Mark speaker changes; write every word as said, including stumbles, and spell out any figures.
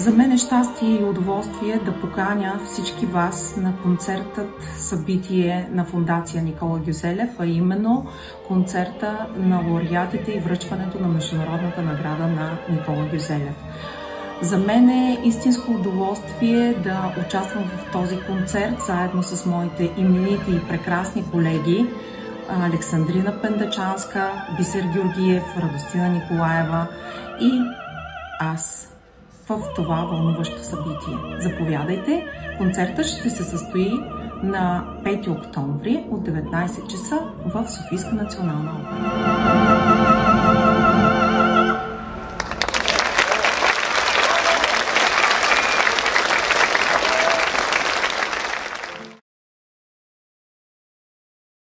Speaker 1: За мен е щастие и удоволствие да поканя всички вас на концертът събитие на Фондация Никола Гюзелев, а именно концерта на лауреатите и връчването на Международната награда на Никола Гюзелев. За мен е истинско удоволствие да участвам в този концерт заедно с моите именити и прекрасни колеги Александрина Пендачанска, Бисер Георгиев, Радостина Николаева и аз в това вълнуващо събитие. Заповядайте! Концертът ще се състои на пети октомври от деветнайсет часа в Софийска национална опера.